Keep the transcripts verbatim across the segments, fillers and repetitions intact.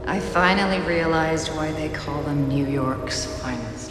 I finally realized why they call them New York's finest.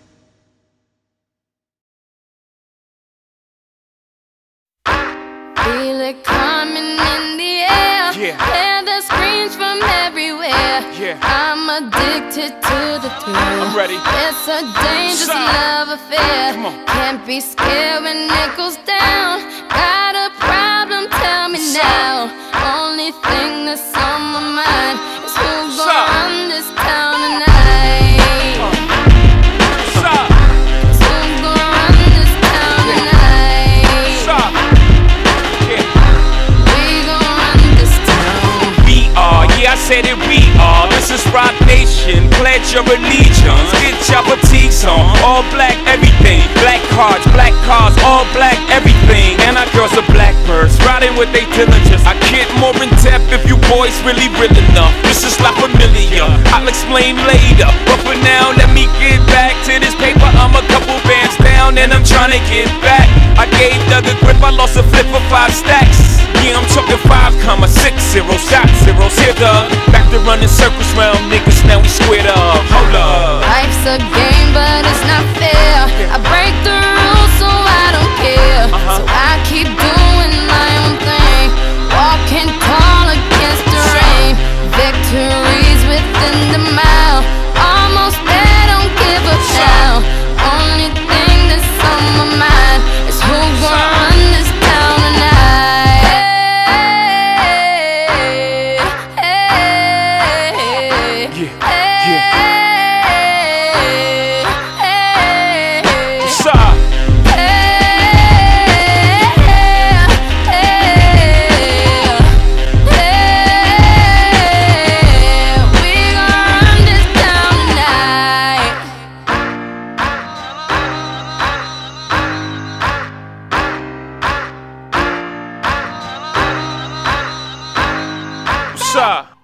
Feel it coming in the air. Yeah. Hear the screams from everywhere. Yeah. I'm addicted to the thrill. I'm ready. It's a dangerous Stop. love affair. Come on. Can't be scared when it goes down. Got a problem? Tell me Stop. now. Only thing that's on my mind is who's Stop. gonna run this town tonight. Stop. Who's gonna run this town tonight? Stop. Yeah. We gon' run this town. We are, yeah, I said it, we are. This is Rock Nation. Pledge your allegiance. Get your fatigues on. All black, everything. Black cards, black cars, all black, everything. And our girls are blackbirds, riding with they diligence. I get more in depth if you boys really real enough. This is La Familia, I'll explain later. But for now, let me get back to this paper. I'm a couple bands down and I'm trying to get back. I gave Doug a grip, I lost a flip for five stacks. Yeah, I'm talking five comma six zero, shot zeros. Here, Doug, back to running circles round niggas, now we squared up. Hold up. Life's a game, but it's not fair. I break the rules, so I don't care. So I keep doing my own thing, walking tall against the rain. Victories within the mile, almost there, don't give up now. Only thing that's on my mind is who's gonna run this town tonight. Hey, hey, Yeah, hey. What's up? What's up?